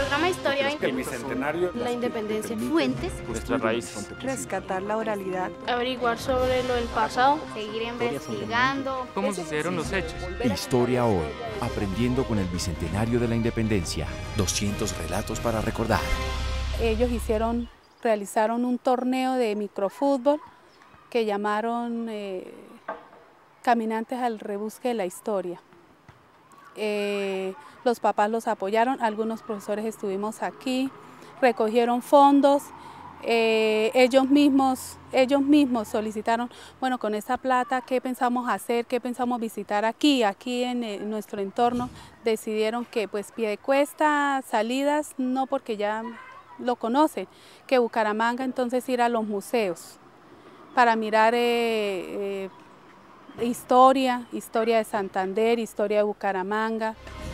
programa Historia El Bicentenario, la Independencia, fuentes, nuestras raíces, rescatar la oralidad, averiguar sobre lo del pasado, seguir investigando cómo sucedieron los hechos. Historia hoy, aprendiendo con el Bicentenario de la Independencia. 200 relatos para recordar. Ellos realizaron un torneo de microfútbol que llamaron Caminantes al Rebusque de la Historia. Los papás los apoyaron, algunos profesores estuvimos aquí, recogieron fondos, ellos mismos solicitaron, bueno, con esta plata, ¿qué pensamos hacer? ¿Qué pensamos visitar aquí en nuestro entorno? Decidieron que pues Piedecuesta, Salidas, no, porque ya lo conocen, que Bucaramanga, entonces ir a los museos para mirar historia de Santander, historia de Bucaramanga.